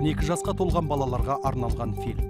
12 жасқа толған балаларға арналған фильм.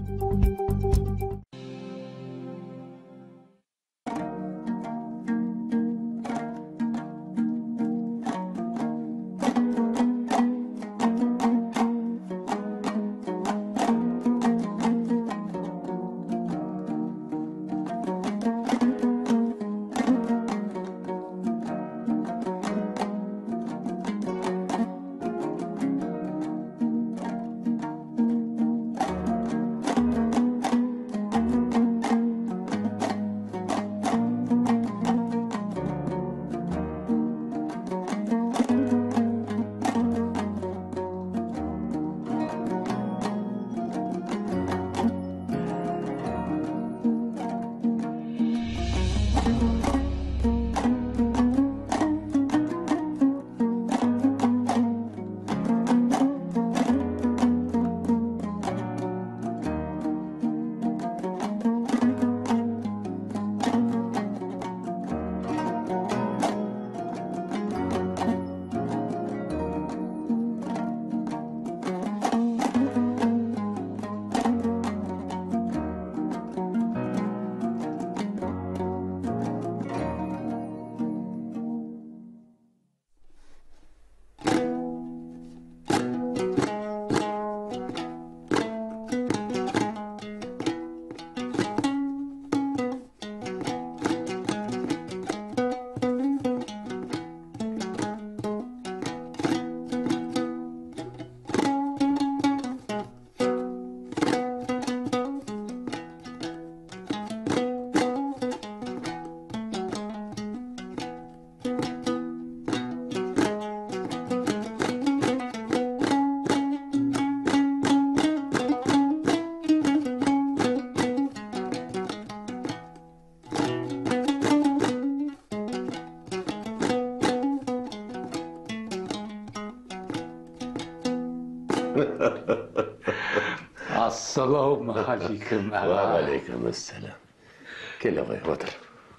Assalamu alaikum. Wa alaikum assalam. Kele koy, otur.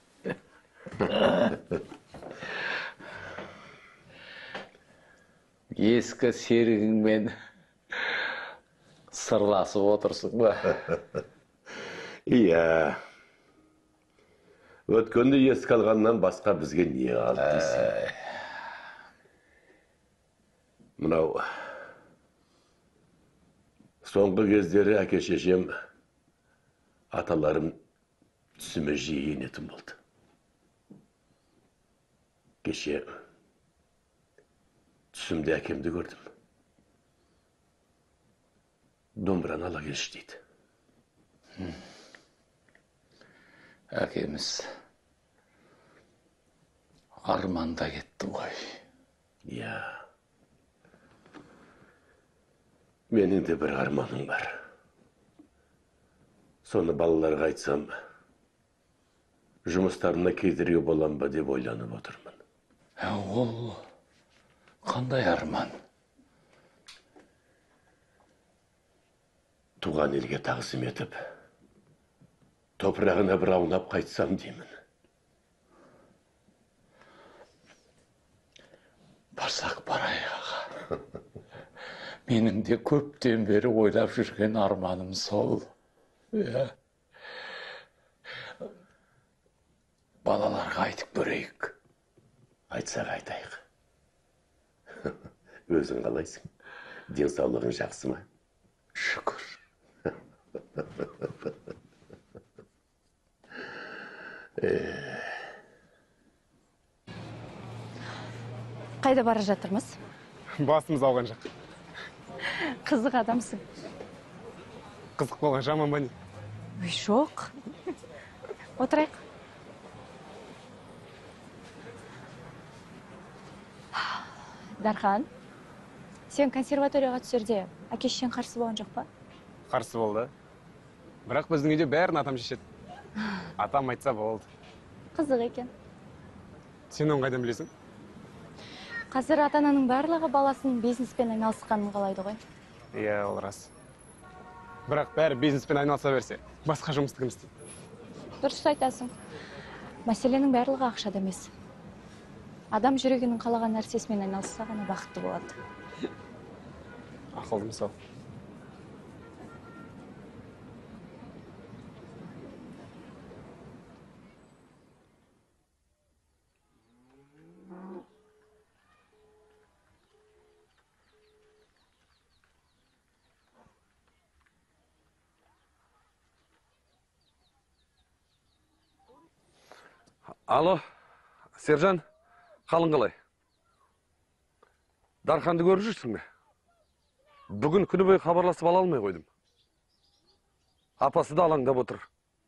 Ескі серігіңмен сырласып отырсың ба? Iya. Өткенді еске алғаннан басқа бізге не қалды дейсің? Мынау соңғы кездері әке-шешем, аталарым түсіме жиі енетін болды. Кеше түсімде әкемді көрдім. Домбыраны ала келші дейді. Әкеміз арманда кетті ғой. Иә. Менің де бір арманым бар. Соны балаларға айтсам, жұмыстарына кедергі болам ба деп ойланып отырмын. Ол қандай арман? Туған елге тағзым етіп, топырағына бір аунап қайтсам деймін. Барсақ барайық аға. Менің де көптен бері ойлап жүрген арманым сол. Балаларға айтып көрейік. Айтсақ айтайық. Өзің қалайсың? Денсаулығың жақсы ма? Шүкір. Қайда бара жатырмыз? Басымыз ауған жақ. Қызық адамсың. Қызық болған жаман ба не? Жоқ. Отырайық. Дархан, сен консерваторияға түсерде әке-шешең қарсы болған жоқ па? Қарсы болды. Бірақ біздің үйде бәрін атам шешеді. Атам айтса болды. Қызық екен. Сен оны қайдан білесің? Қазір ата-ананың барлығы баласының бизнеспен айналысқанын қалайды ғой. Иә, ол рас. Бірақ бәрі бизнеспен айналыса берсе, басқа жұмысты кім істейді? Дұрыс айтасың. Мәселенің барлығы ақшада емес. Адам жүрегінің қалаған нәрсесімен айналысса ғана бақытты болады. Ақылды мысал. Алло, Сержан, қалың қалай? Дарханды көріп жүрсің бе? Бүгін күні бойы хабарласып ала алмай қойдым. Апасы да алаңдап отыр.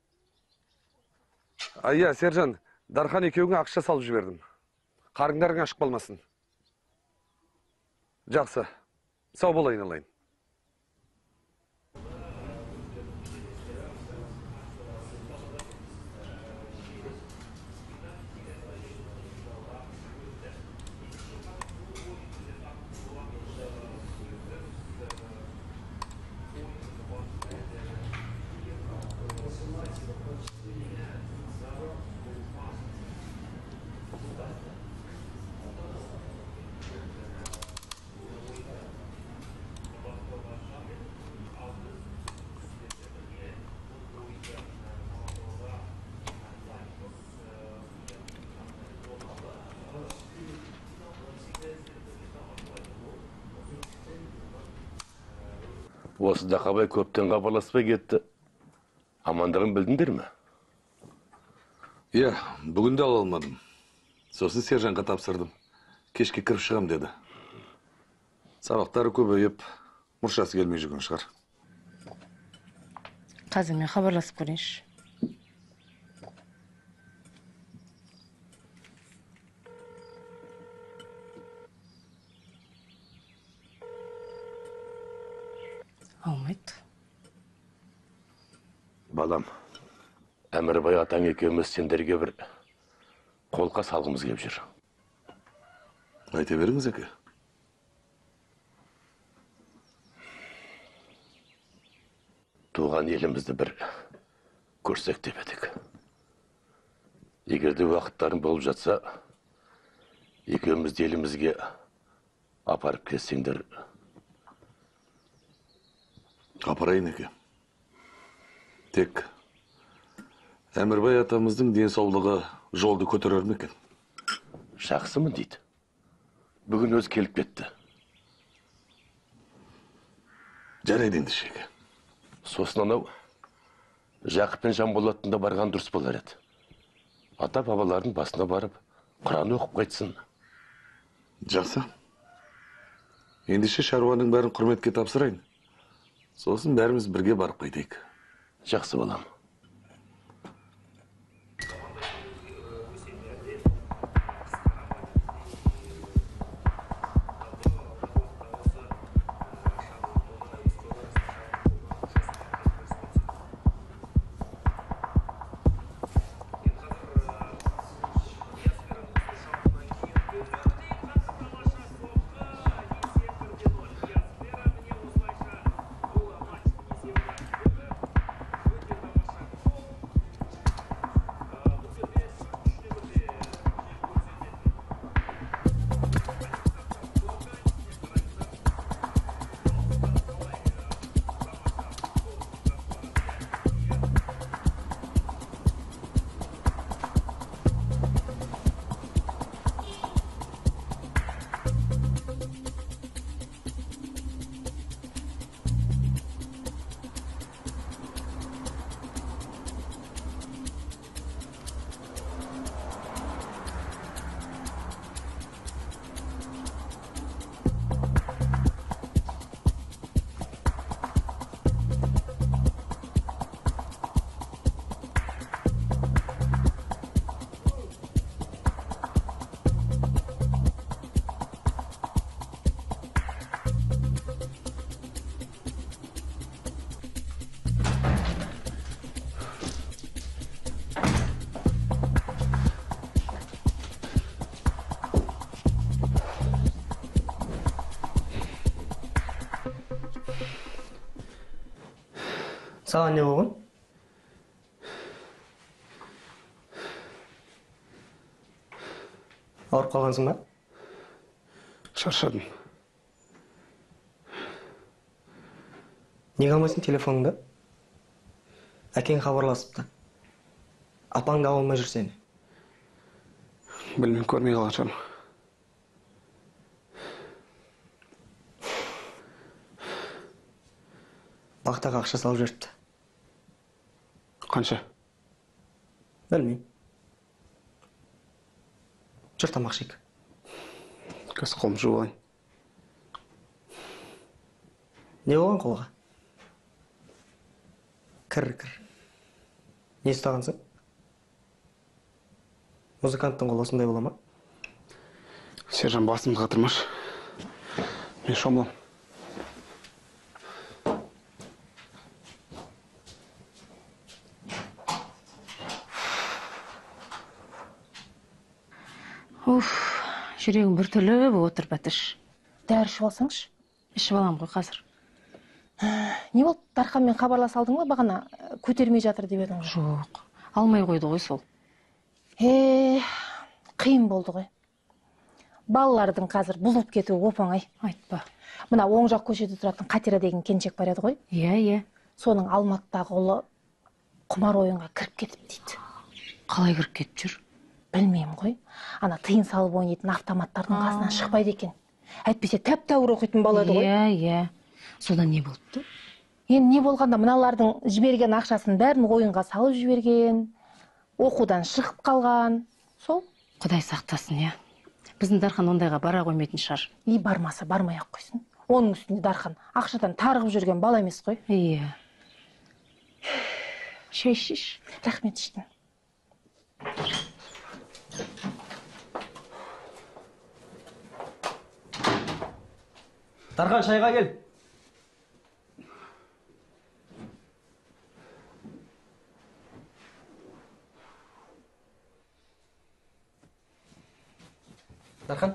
Иә, Сержан, Дархан екеуіңе ақша салып жібердім. Қарыңдарың ашық болмасын. Жақсы, сау болайын алайын. Осы Дақабай көптен хабарласпай кетті. Амандығын білдіңдер ме? Иә, бүгін де ала алмадым. Сосын Сержанға тапсырдым. Кешке кіріп шығам деді. Сабақтары көбейіп, мұршасы келмей жүрген шығар. Қазір мен хабарласып көрейінші. Алмайды. Балам, Әмірбай атаң екеуміз сендерге бір қолқа салғымыз кеп жүр. Айта беріңіз, әке. Туған елімізді бір көрсек деп едік. Егерде уақыттарын болып жатса, екеумізді елімізге апарып келсеңдер. Апарайын, әке. Тек Әмірбай атамыздың денсаулығы жолды көтерер ме екен? Жақсымын дейді. Бүгін өз келіп кетті. Жарайды ендеше, әке. Сосын анау Жақып пен Жанболаттың да барған дұрыс болар еді. Ата бабалардың басына барып, Құран оқып қайтсын. Жақсы. Ендеше шаруаның бәрін құрметке тапсырайын. Сосын бәріміз бірге барып қайтайық. Жақсы балам. Саған не болған? Ауырып қалғансың ба? Шаршадым. Неге алмайсың телефоныңды? Әкең хабарласыпты. Апаң да алмай жүр сені. Білмеймін, көрмей қалған шығармын. Бақтаға ақша салып жіберіпті. Қанша? Білмеймін. Жүр тамақ жейік. Қазір қолым жуып алайын. Не болған қолға? Кір. Не ұстағансың? Музыканттың қолы осындай бола ма? Сержан, басымды қатырмашы. Мен шомылам. Жүрегім біртүрлі болып отыр, Бәтіш. Дәрі ішіп алсаңшы. Ішіп алам ғой қазір. Не болды? Дарханмен хабарласа алдың ба? Бағана көтермей жатыр деп едің ғой. Жоқ, алмай қойды ғой сол. Қиын болды ғой. Балалардың қазір бұзылып кетуі оп-оңай. Айтпа. Мына оң жақ көшеде тұратын Қатира деген келіншек бар еді ғой. Иә. Соның Алматыдағы ұлы құмар ойынға кіріп кетіп дейді. Қалай кіріп кетіп жүр? Білмеймін ғой. Ана тиын салып ойнайтын автоматтардың қасынан шықпайды екен. Әйтпесе тәп-тәуір оқитын бала еді ғой. Иә. Содан не болыпты? Енді не болғанда мыналардың жіберген ақшасын бәрін ойынға салып жіберген, оқудан шығып қалған. Сол? Құдай сақтасын, иә. Біздің Дархан ондайға бара қоймайтын шығар. Бармаса бармай-ақ қойсын. Оның үстінде Дархан ақшадан тарығып жүрген бала емес қой. Иә. Шай ішші. Рахмет, іштім. Дархан, шайға кел. Дархан.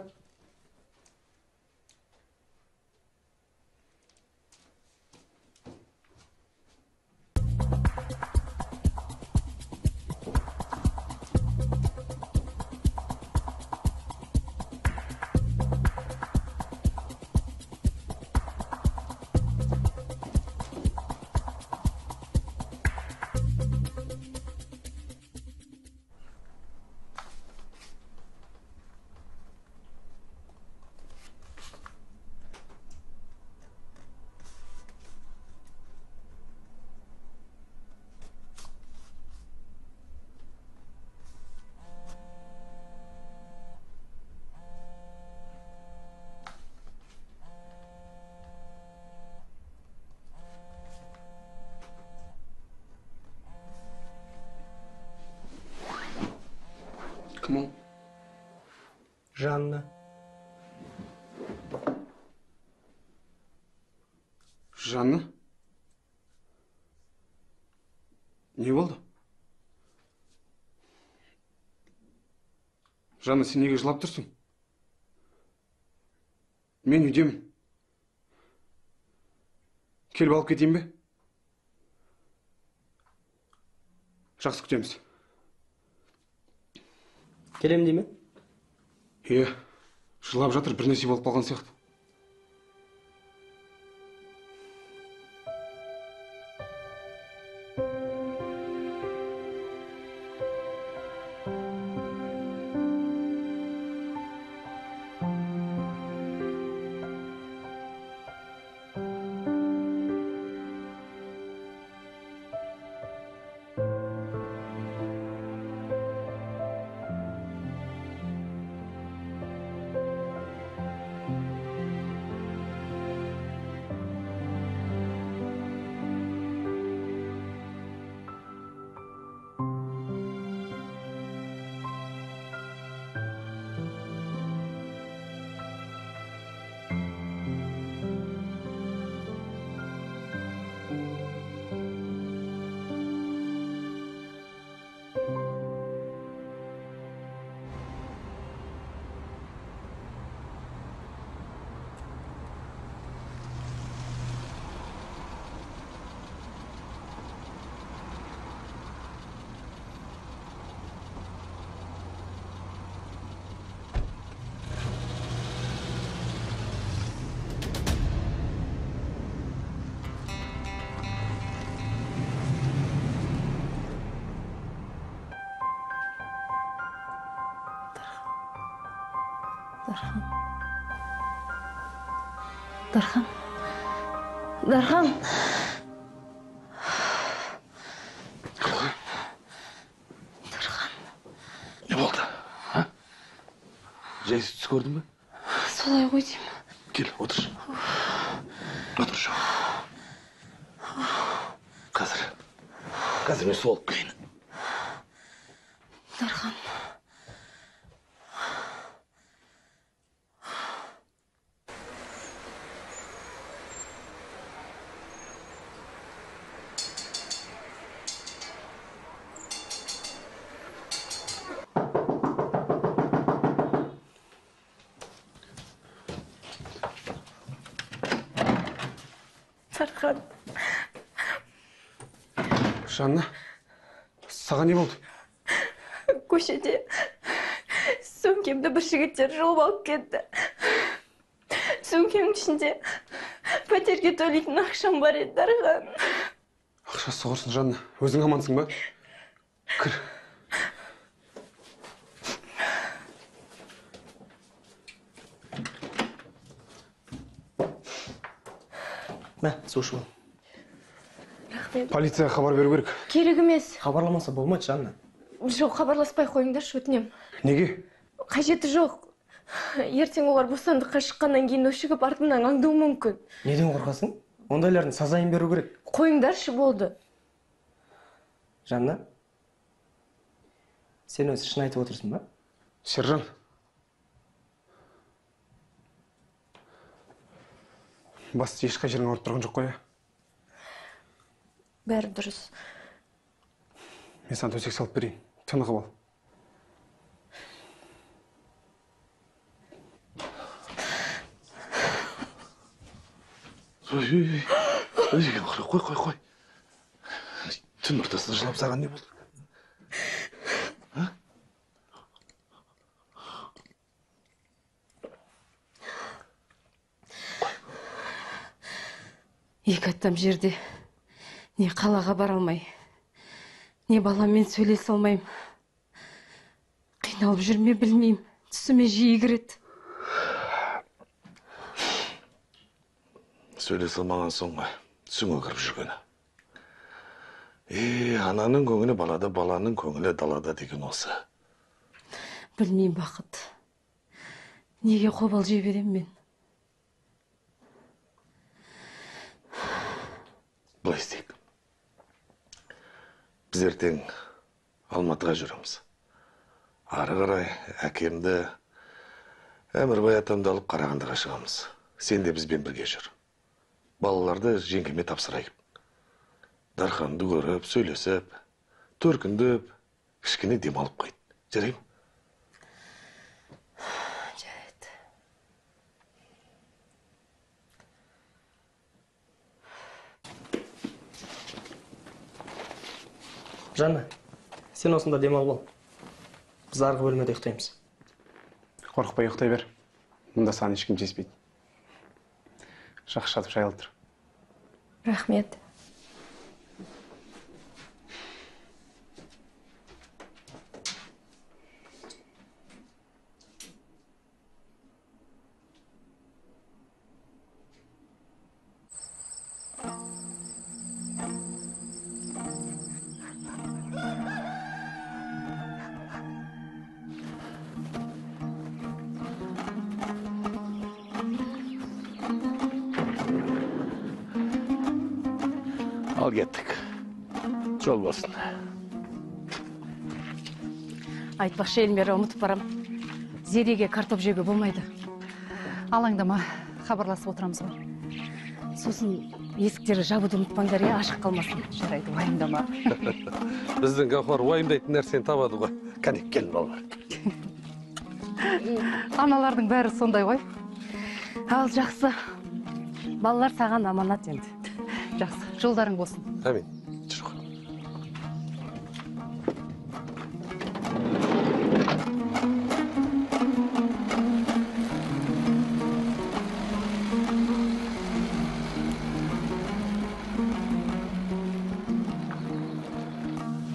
Кім ол? Жанна. Жанна? Не болды? Жанна, сен неге жылап тұрсың? Мен үйдемін. Келіп алып кетейін бе? Жақсы күтеміз. Келем дейме? Жылап жатыр, бір нәрсе болып қалған сияқты. Дархан. Дархан. Не болды? Жайсыз түс көрдің бе? Солай ғой деймін. Кел, отыршы. Отыршы. Қазір мен солып қиын. Дархан. Дархан. Жанна, саған не болды? Көшеде сөмкемді бір жігіттер жұлып алып кетті. Сөмкемнің ішінде пәтерге төлейтін ақшам бар еді, Дархан. Ақшасы құрсын, Жанна. Өзің амансың ба? Кір. Мә, су ішіп ал. Рахмет. Полицияға хабар беру керек. Керек емес. Хабарламаса болмайды, Жанна. Жоқ, хабарласпай қойыңдаршы, өтінем. Неге? Қажеті жоқ. Ертең олар бостандыққа шыққаннан кейін өшігіп артымнан аңдуы мүмкін. Неден қорқасың? Ондайлардың сазайын беру керек. Қойыңдаршы, болды. Жанна, сен өзі шын айтып отырсың ба? Сержан. Басты ешқай жерің ауырып тұрған жоқ қой. Бәрі дұрыс. Мен саған төсек салып берейін. Тынығып ал. Қой. Түн ортасында жылап саған не болды? Екі аттам жерде. Не қалаға бара алмай, не баламмен сөйлесе алмайым. Қиналып жүрме білмеймін. Түсіме жиі кіреді. Сөйлесе алмаған соң ғой, түсіңе кіріп жүргені. Ананың көңілі балада, баланың көңілі далада деген осы. Білмеймін, Бақыт. Неге қобал жей берем мен? Былай істейік. Біз ертең Алматыға жүреміз. Ары қарай әкемді, Әмірбай атамды алып Қарағандыға шығамыз. Сен де бізбен бірге жүр. Балаларды жеңгеме тапсырайық. Дарханды көріп, сөйлесіп, төркіндіп, кішкене демалып қойды. Жарай ма? Жарайды. Жанна, сен осында демалып ал. Біз арғы бөлмеде ұйықтаймыз. Қорықпай ұйықтай бер. Мұнда саған ешкім тиіспейді. Жақсы жатып жайылып тұр. Рахмет. Ал кеттік. Жол болсын. Айтпақшы Эльмира, ұмытып барам. Зереге картоп жеуге болмайды. Алаңдама, хабарласып отырамыз ғой. Сосын есіктерді жабуды ұмытпаңдар, ашық қалмасын. Жарайды, уайымдама. Біздің Гаухар уайымдайтын нәрсені табады ғой. Кәне, кел балалар. Аналардың бәрі сондай ғой. Ал жақсы. Балалар саған аманат енді. Жақсы, жолдарың болсын. Әмин. Жүр.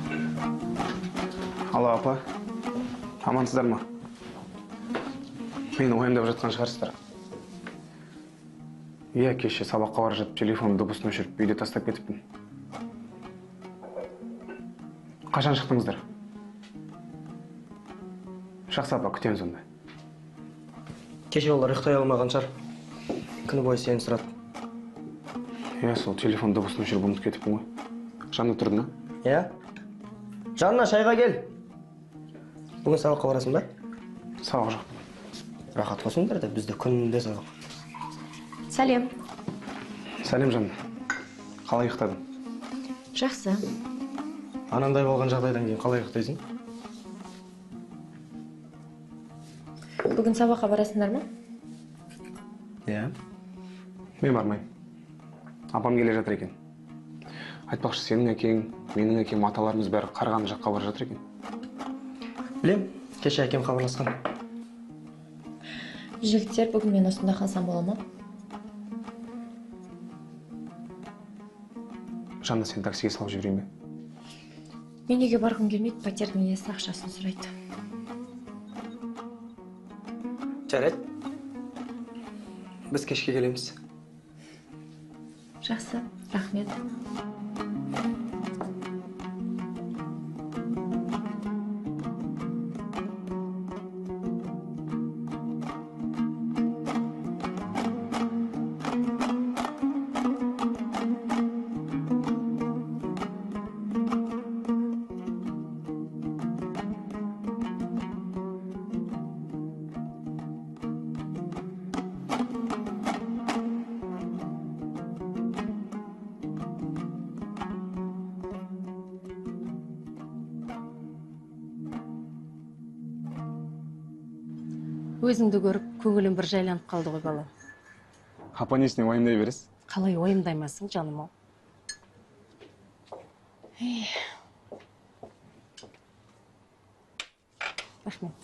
Алло, апа. Амансыздар ма? Мені ойымдап жатқан шығарсыздар. Иә, кеше сабаққа бара жатып телефонымды дыбысын өшіріп үйде тастап кетіппін. Қашан шықтыңыздар? Жақсы апа, күтеміз онда. Кеше олар ұйықтай алмаған шығар. Күні бойы сені сұрады. Иә, сол телефон дыбысын өшіріп ұмытып кетіппін ғой. Жанна тұрды ма? Иә? Жанна, шайға кел. Бүгін сабаққа барасың ба? Сабақ жоқ. Рахат болсыңдар да, бізде күнде сабақ. Сәлем. Сәлем, Жанна. Қалай ұйықтадың? Жақсы. Анандай болған жағдайдан кейін қалай ұйықтайсың? Бүгін сабаққа барасыңдар ма? Иә. Мен бармаймын. Апам келе жатыр екен. Айтпақшы, сенің әкең, менің әкем, аталарымыз бәрі Қарағанды жаққа бара жатыр екен. Білем, кеше әкем хабарласқан. Жігіттер, бүгін мен осында қалсам бола ма? Жанна, сен таксиге салып жіберейін бе? Мен үйге барғым келмейді, пәтердің иесі ақшасын сұрайды. Жарайды. Біз кешке келеміз. Жақсы, рахмет. Өзіңді көріп, көңілім бір жайланып қалды ғой, балам. Апа несіне уайымдай бересіз? Қалай уайымдаймасың, жаным ау? Рахмет.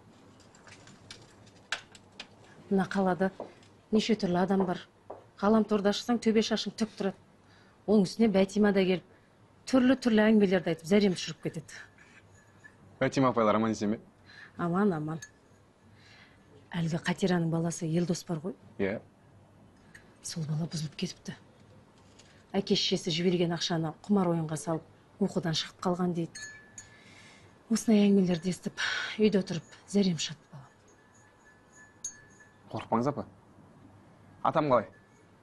Мына қалада неше түрлі адам бар. Ғаламторда ашсаң, төбе шашың түк тұрады. Оның үстіне Бәтима да келіп, түрлі әңгімелерді айтып, зәрем түсіріп кетеді. Бәтима апайлар аман есен бе? Аман, аман. Әлгі Қатираның баласы Елдос бар ғой? Иә. Сол бала бұзылып кетіпті. Әке-шешесі жіберген ақшаны құмар ойынға салып, оқудан шығып қалған дейді. Осындай әңгімелерді естіп, үйде отырып, зәрем шатты балам. Қорықпаңыз, апа. Атам қалай?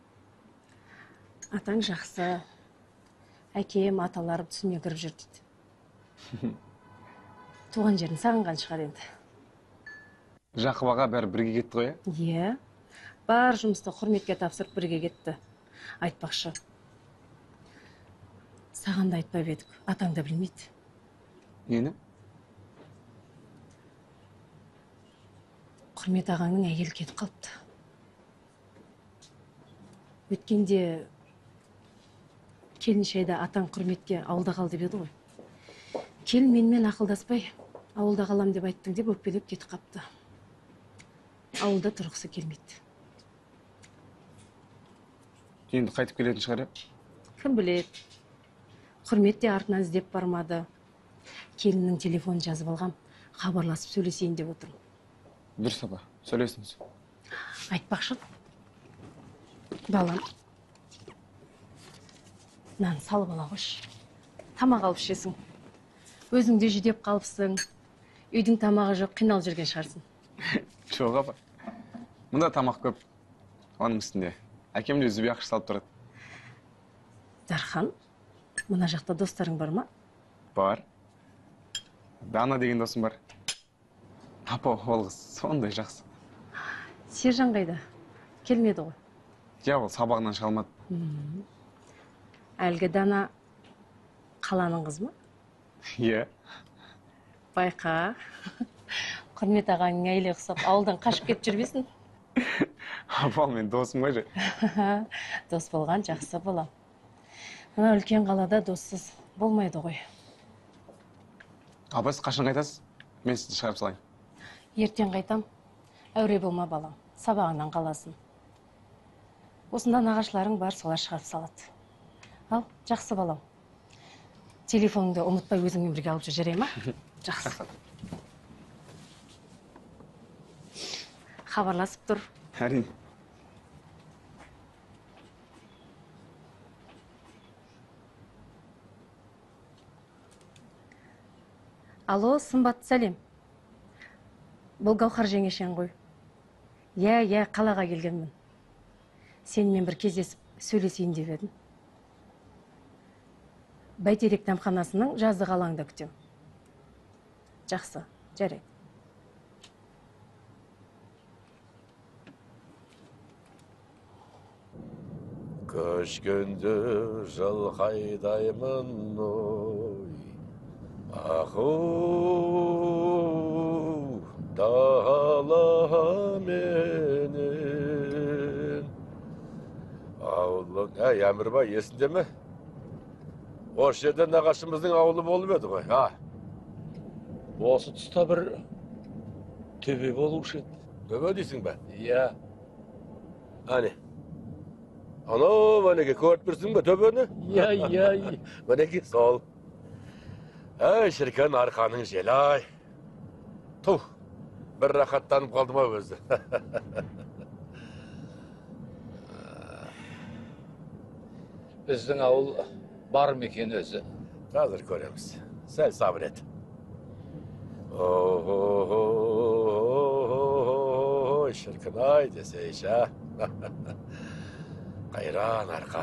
Атаң жақсы. Әкем, аталарым түсіме кіріп жүр дейді. Туған жерін сағынған шығар енді. Жақып аға бәрі бірге кетті ғой, ә? Иә. Бар жұмысты Құрметке тапсырып бірге кетті. Айтпақшы. Саған да айтпап едік, атаң да білмейді. Нені? Құрмет ағаңның әйелі кетіп қалыпты. Өткенде келіншайда атаң Құрметке ауылда қал деп еді ғой. Келін менімен ақылдаспай, ауылда қалам деп айттың деп өкпелеп кетіп қапты. Ауылда тұрғысы келмейді. Енді қайтып келетін шығар, е? Кім біледі? Құрмет те артынан іздеп бармады. Келіннің телефонын жазып алғам, хабарласып сөйлесейін деп отырмын. Дұрыс, апа, сөйлесіңіз. Айтпақшы, балам, нан салып ала қош. Тамақ алып ішесің. Өзің де жүдеп қалыпсың. Үйдің тамағы жоқ, қиналып жүрген шығарсың. Жоқ, апа. Мұнда тамақ көп. Оның үстінде әкем де үзбей ақша салып тұрады. Дархан, мына жақта достарың бар ма? Бар. Дана деген досым бар. Апа, ол қыз сондай жақсы. Сержан қайда? Келмеді ғой. Я, ол сабағынан шыға алмады. Әлгі Дана қаланың қызы ма? Иә. Байқа. Құрмет ағаңның әйелі ұқсап, ауылдан қашып кетіп жүрмесін? Апа, мен досым ғой. Дос болған жақсы болам. Мына үлкен қалада доссыз болмайды ғой. Апа, сіз қашан қайтасыз? Мен сізді шығарып салайын. Ертең қайтам. Әуре болма балам, сабағынан қаласын. Осында нағашыларың бар, солар шығарып салады. Ал, жақсы балам. Телефоныңды ұмытпай өзіңмен бірге алып жүрей ма? Жақсы. хабарласып тұр. Әрине. Алло, Сымбат, сәлем. Бұл Гаухар жеңешең ғой. Я, қалаға келгенмін. Сенімен бір кездесіп сөйлесейін деп едім. Бәйтерек дәмханасының жаздық алаңда күтем. Жақсы, жарайды. Көшкенде жылқайдаймын ой, ақу дала менен. Ауылың, Әмірбай, есінде ме? Осы жерде нағашымыздың ауылы болып еді ғой, Осы тұста бір төбе болушы еді. Төбе дейсің бе? Иә. Әне? Анау, мәнеке, көріп бірсің бе төбені? Иә. Мәнеке, сол. Әй, шіркен арқаның желай. Тух, бір рақаттанып қалды ма өзі. Біздің ауыл бар ма екен өзі? Қазір көреміз. Сәл сабыр ет. Ой, шіркін-ай десейші. Қайран арқа.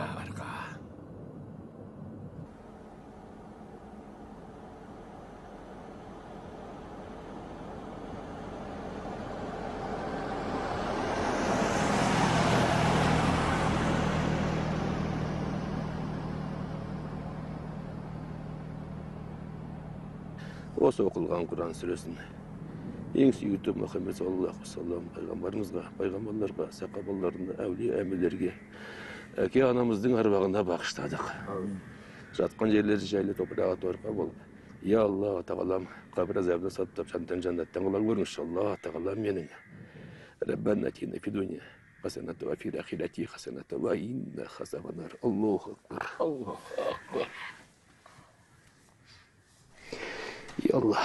Осы оқылған Құран сүресін ең сүйікті Мұхаммед саллаллаху алейхи вассалам пайғамбарымызға, пайғамбарларға, сақабаларына, әулие әмірлерге, әке анамыздың арбағына бағыштадық. Жатқан жерлері жайлы топыраға торқа болып, я Алла тағалам, қабір азабына саттап, жантан жаннаттан қылар көріңізші, Алла тағалам менің. Раббана атина фи дуния хасаната ва фил ахирати хасаната ва инна хасабанар. Аллаху акбар. Аллаху акбар. Ya Allah.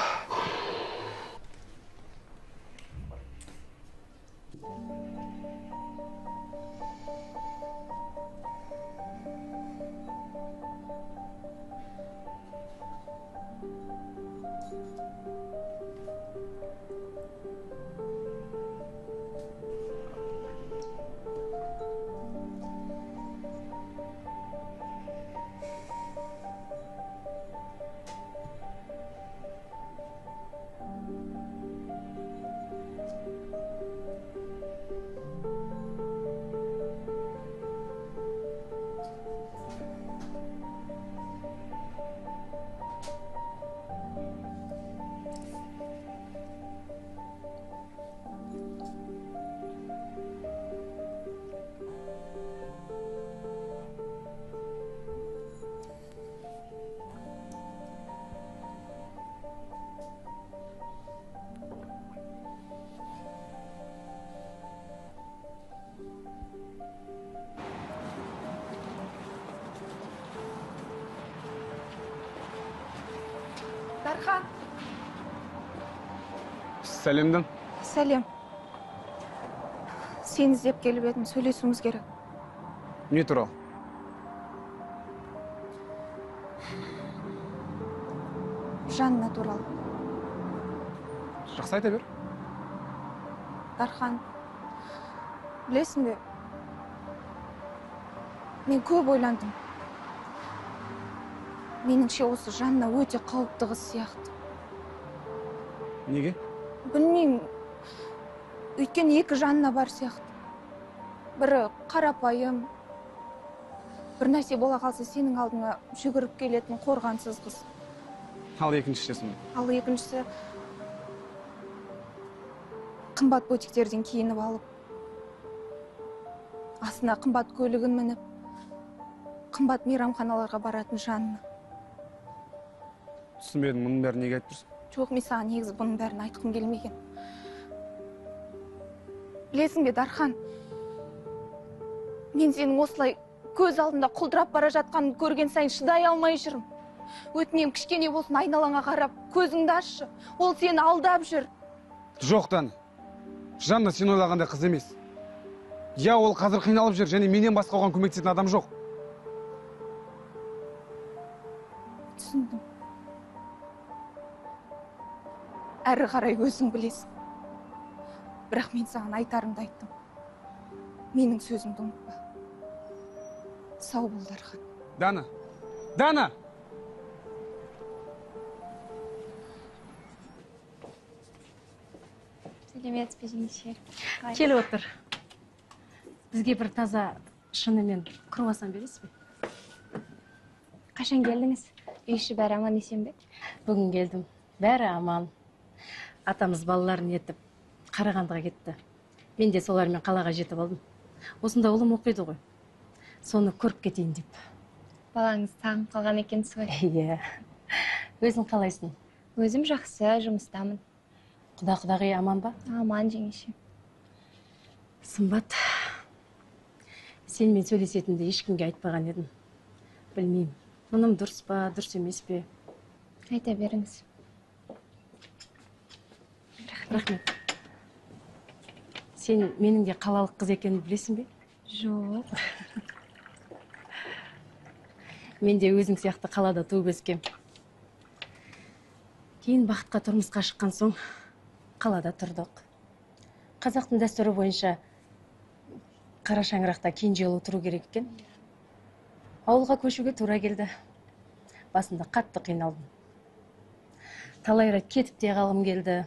Дархан. Сәлемдің. Сәлем. Сені іздеп келіп едім, сөйлесуіміз керек. Не туралы? Жанна туралы. Жақсы айта бер. Дархан, білесің бе? Мен көп ойландым. Меніңше осы Жанна өте қауіпті қыз сияқты. Неге? Білмеймін. Өйткені екі Жанна бар сияқты. Бірі қарапайым. Бір нәрсе бола қалса сенің алдыңа жүгіріп келетін қорғансыз қыз. Ал екіншісі. Ал екіншісі қымбат бутиктерден киініп алып, астына қымбат көлігін мініп, қымбат мейрамханаларға баратын Жанна. Түсінбедім, мұның бәрін неге айтып тұрсың? Жоқ, мен саған негізі бұның бәрін айтқым келмеген. Білесің бе, Дархан, мен сенің осылай көз алдында құлдырап бара жатқанын көрген сайын шыдай алмай жүрмін. Өтінем, кішкене болсын айналаңа қарап, көзіңді ашшы. Ол сені алдап жүр. Жоқтан. Жанна сен ойлағандай қыз емес. Я ол қазір қиналып жүр, және менен басқа оған көмектесетін адам жоқ. Түсіндім. Әрі қарай өзің білесің. Бірақ мен саған айтарымды айттым. Менің сөзімді ұмытпа. Сау бол, Дархан. Дана! Дана! Сәлеметсіз бе, жеңеше? Келіп отыр. Бізге бір таза шынымен круассан бересіз бе? Қашан келдіңіз? Үй іші бәрі аман есен бе? Бүгін келдім. Бәрі аман. Атамыз балаларын ертіп Қарағандыға кетті. Мен де солармен қалаға жетіп алдым. Осында ұлым оқиды ғой. Соны көріп кетейін деп. Балаңыз сағынып қалған екенсіз ғой. Иә. Өзің қалайсың? Өзім жақсы, жұмыстамын. Құда-құдағи аман ба? Аман, жеңеше. Сымбат, сенімен сөйлесетінді ешкімге айтпаған едім. Білмеймін, мұным дұрыс па, дұрыс емес пе? Айта беріңіз. Рахмет. Сен менің де қалалық қыз екенін білесің бе? Жоқ. Мен де өзің сияқты қалада туып өскем. Кейін бақытқа тұрмысқа шыққан соң қалада тұрдық. Қазақтың дәстүрі бойынша қара шаңырақта кенже ұл тұру керек екен. Ауылға көшуге тура келді. Басында қатты қиналдым. Талай рет кетіп те қалғым келді.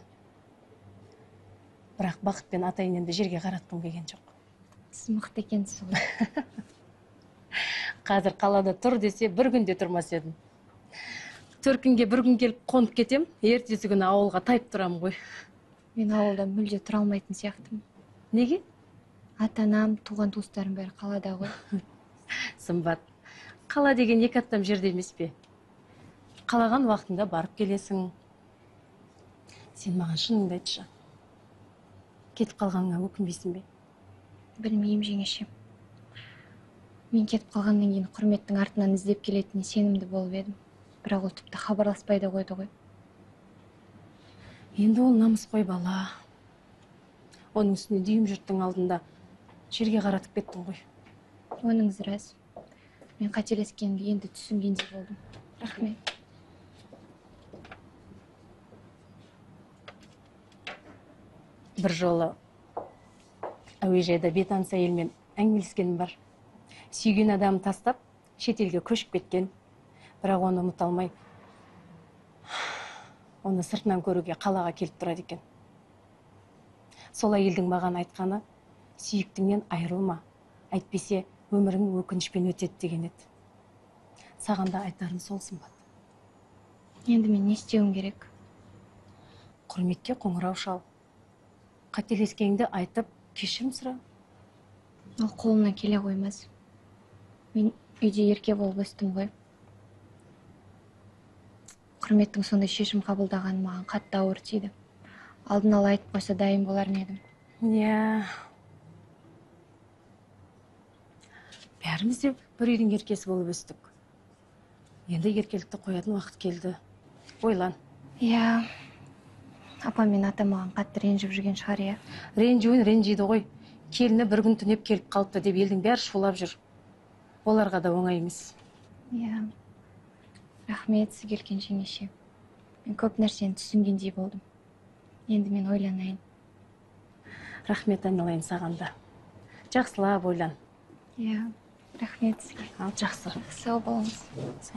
Бірақ бақыт пен ата-енемді жерге қаратқым келген жоқ. Сіз мықты екенсіз ғой. Қазір қалада тұр десе, бір күнде тұрмас едім. Төркінге бір күн келіп қонып кетем, ертесі күні ауылға тайып тұрам ғой. Мен ауылда мүлде тұра алмайтын сияқтымын. Неге? Ата-анам, туған туыстарым бәрі қалада ғой. Сымбат, қала деген екі аттам жерде емес пе? Қалаған уақытында барып келесің. Сен маған шыныңды айтшы. Кетіп қалғаныңа өкінбейсің бе? Білмеймін, жеңеше. Мен кетіп қалғаннан кейін құрметтің артынан іздеп келетініне сенімді болып едім. Бірақ ол тіпті хабарласпайды қойды ғой. Енді ол намыс қой бала. Оның үстіне дүйім жұрттың алдында жерге қаратып кеттің ғой. Оныңыз рас. Мен қателескенімді енді түсінгендей болдым. Рахмет. Бір жолы әуежайда бейтаныс әйелмен әңгімелескенім бар. Сүйген адам тастап, шетелге көшіп кеткен. Бірақ оны ұмыта алмай, оны сыртынан көруге қалаға келіп тұрады екен. Сол әйелдің маған айтқаны, сүйіктіңнен айырылма, әйтпесе өмірің өкінішпен өтеді деген еді. Саған да айтарым сол, Сымбат. Енді мен не істеуім керек? Құрметке қоңырау шал. Қателескеніңді айтып, кешірім сұра. Ол қолымнан келе қоймас. Мен үйде ерке болып өстім ғой. Құрметтің сондай шешім қабылдағаны маған қатты ауыр тиді. Алдын ала айтып қойса дайын болар ма едім? Иә. Бәріміз де бір үйдің еркесі болып өстік. Енді еркелікті қоятын уақыт келді. Ойлан. Иә. Апам мен атам маған қатты ренжіп жүрген шығар, иә. Ренжуін ренжиді ғой. Келіні бір күн түнеп келіп қалыпты деп елдің бәрі шулап жүр. Оларға да оңай емес. Иә. Рахмет сіз келген жеңеше. Мен көп нәрсені түсінгендей болдым. Енді мен ойланайын. Рахмет айналайын саған да. Жақсылап ойлан. Иә. Рахмет сізге. Ал жақсы. Сау болыңыз. Сау.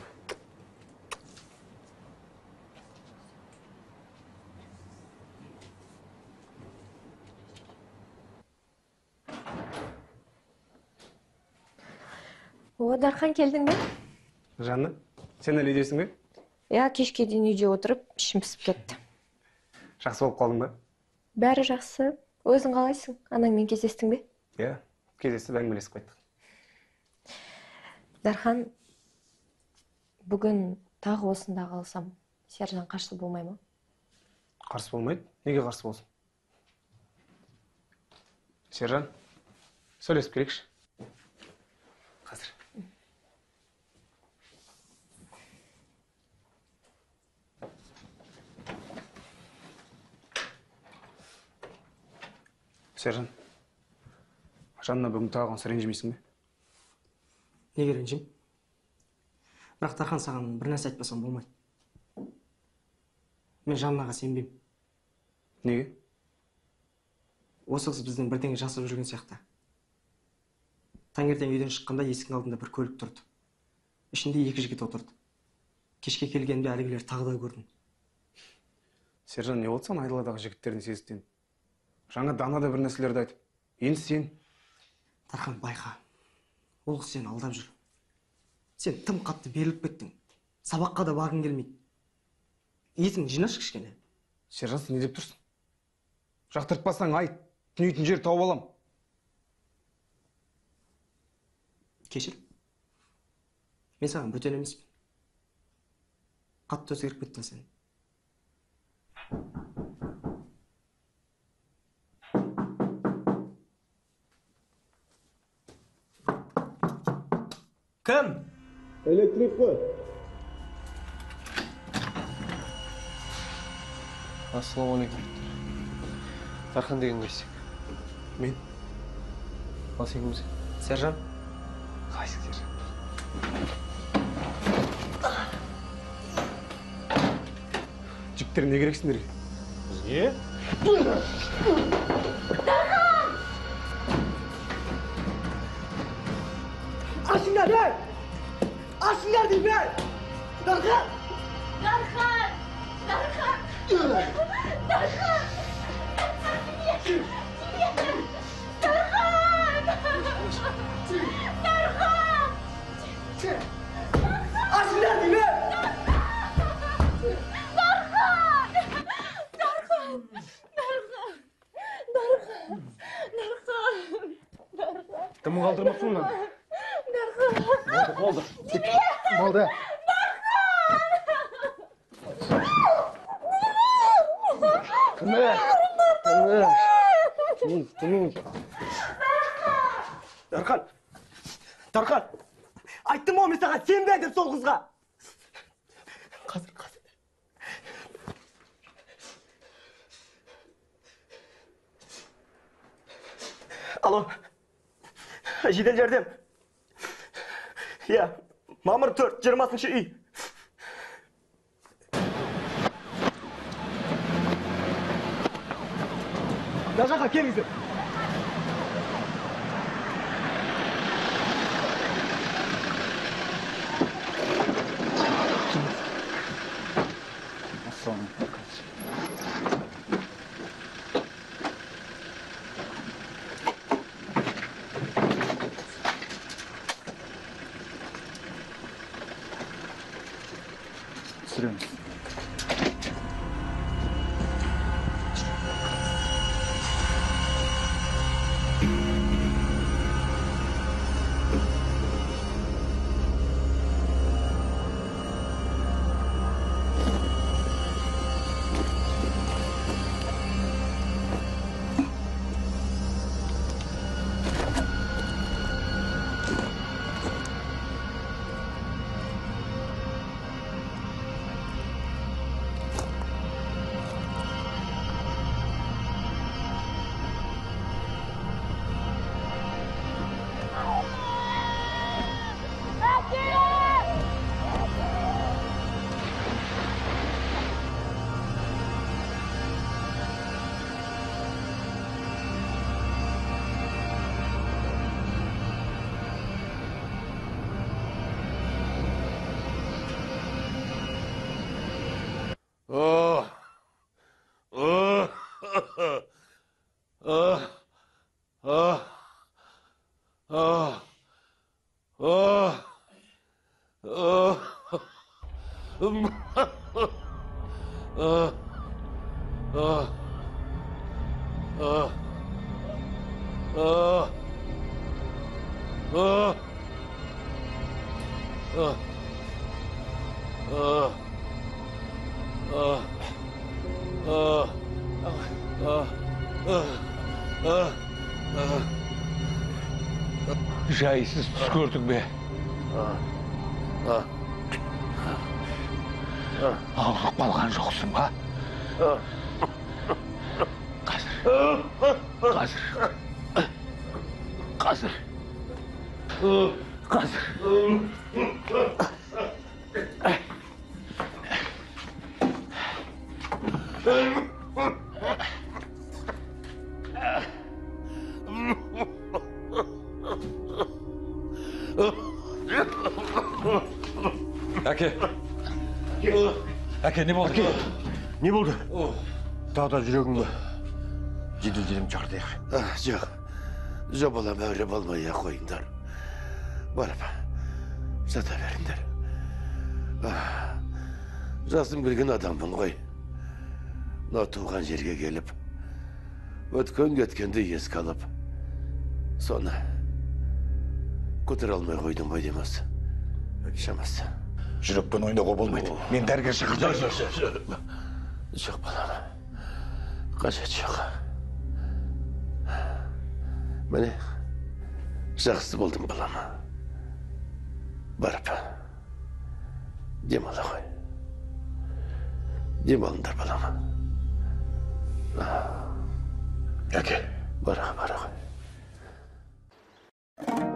О, Дархан, келдің бе? Жанна, сен әлі үйдесің бе? Иә, кешке дейін үйде отырып, ішім пісіп кетті. Жақсы болып қалдың ба? Бәрі жақсы. Өзің қалайсың? Анаңмен кездестің бе? Иә, кездесіп әңгімелесіп қайттық. Дархан, бүгін тағы осында қалсам, Сержан қарсы болмай ма? Қарсы болмайды? Неге қарсы болсын? Сержан, сөйлесіп келейікші. Қазір. Сержан, Жанна бүгін тағы осы ренжімейсің бе? Неге ренжим? Бірақ Тархан саған бір нәрсе айтпасам болмайды. Мен Жаннаға сенбеймін. Неге? Осы қыз біздің бірдеңе жасап жүрген сияқты. Таңертең үйден шыққанда есіктің алдында бір көлік тұрды. Ішінде 2 жігіт отырды. Кешке келгенде әлгілер тағы да көрдім. Сержан, не болды саған айдаладағы жігіттердің сезіктен? Жаңа Дана да бір нәрселерді айтып. Енді сен? Тархан, байқа. Ол қыз сені алдап жүр. Сен тым қатты беріліп кеттің. Сабаққа да барғың келмейді. Есің жинашы кішкене. Сержан, сен не деп тұрсың? Жақтыртпасаң айт, түнейтін жер тауып алам. Кешір. Мен саған бөтен емеспін. Қатты өзгеріп кеттің сен. Кім? Электрик қой. Ассалаумалейкум. Тархан деген қайсың? Мен. Ал сен кімсің? Сержан. Қайсың, Сержан? Жігіттер не керек сендерге? Бізге? Ашыңдар, ей! Ашыңдар дейм, ей! Тархан! Тархан! Тархан! Тархан! Ашыңдар дейм, ей! Кім қалдырмақсың мұнан? Болды. Болды. Тархан! Тархан! Айттым ғой мен саған сенбе деп сол қызға! Қазір. Алло. Жедел жәрдем. Иә, мамыр 4, 20-шы үй. Мына жаққа келіңіздер. Түсіреміз. Жайсыз түс көрдің бе? Ауырып қалған жоқсың ба? Қазір. Әке. Әке, не болды? Не болды? Тағы да жүрегің бе? Жедел жәрдем шақыртайық. Жоқ. Жоқ, балам, әуре болмай қойыңдар. Барып, жата беріңдер. Жасым келген адаммын ғой. Мына туған жерге келіп, өткен кеткенді еске алып, соны көтере алмай қойдым ғой демес. Шамасы. Жүрекпен ойнауға болмайды. Мен дәрігер шақыртайын. Жоқ, балам. Қажет жоқ. Міне, жақсы болдым, балам. Барып, демала ғой. Демалыңдар, балам. Әке. Бара ғой.